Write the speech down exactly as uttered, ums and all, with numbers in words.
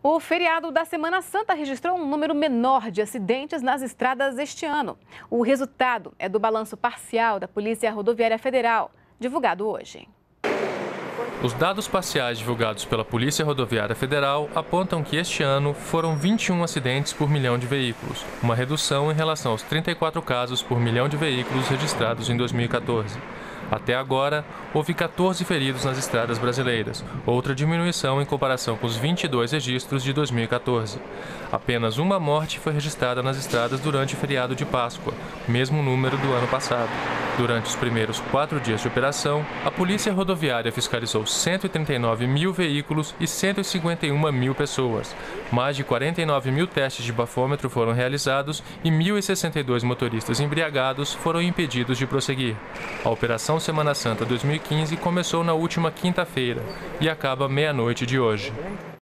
O feriado da Semana Santa registrou um número menor de acidentes nas estradas este ano. O resultado é do balanço parcial da Polícia Rodoviária Federal, divulgado hoje. Os dados parciais divulgados pela Polícia Rodoviária Federal apontam que este ano foram vinte e um acidentes por milhão de veículos, uma redução em relação aos trinta e quatro casos por milhão de veículos registrados em dois mil e quatorze. Até agora, houve quatorze feridos nas estradas brasileiras, outra diminuição em comparação com os vinte e dois registros de dois mil e quatorze. Apenas uma morte foi registrada nas estradas durante o feriado de Páscoa, mesmo número do ano passado. Durante os primeiros quatro dias de operação, a Polícia Rodoviária fiscalizou cento e trinta e nove mil veículos e cento e cinquenta e uma mil pessoas. Mais de quarenta e nove mil testes de bafômetro foram realizados e mil e sessenta e dois motoristas embriagados foram impedidos de prosseguir. A Operação Semana Santa dois mil e quinze começou na última quinta-feira e acaba meia-noite de hoje.